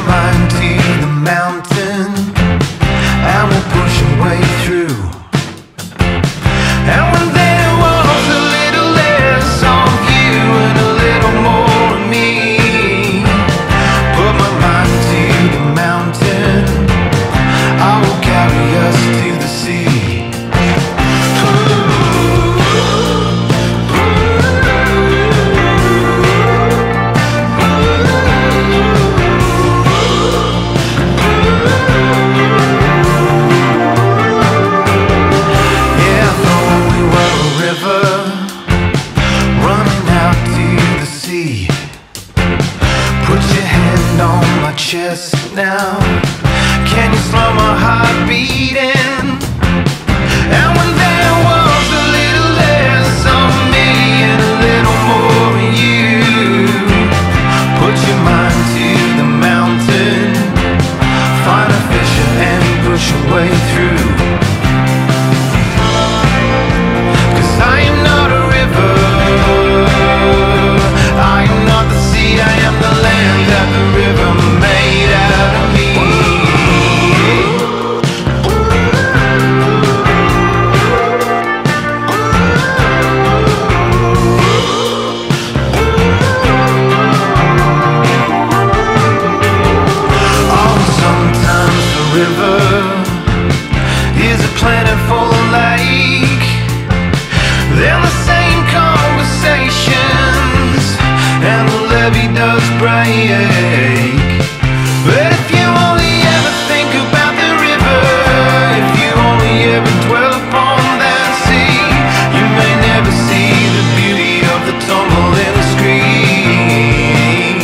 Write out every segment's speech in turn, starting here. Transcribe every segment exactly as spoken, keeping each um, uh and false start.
mind to the mountain, and we'll push our way through. And when there was a little less of you and a little more of me, put my mind to the mountain, I will carry us to the sea. Chest now, can you slow my heart beating? And when there was a little less of me and a little more of you, put your mind to the mountain, find a fissure and push your way through. 'Cause I am not a river, I am not the sea, I am the land that the river made out of me. Oh, sometimes the river is a plentiful lake, then the same conversations and the levy does break. But if you only ever think about the river, if you only ever dwell upon that sea, you may never see the beauty of the tumbling scree.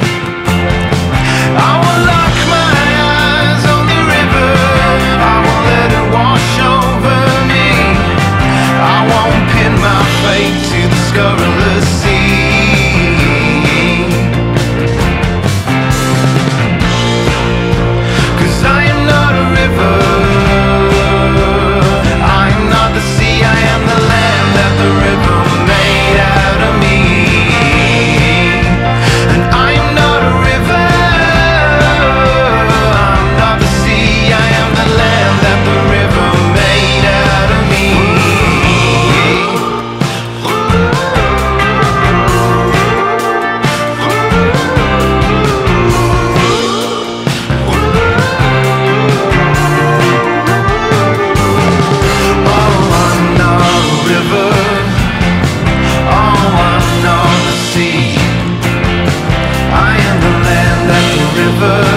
I will lock my eyes on the river, I will let it wash over me, I won't pin my fate to the scurrilous sea. River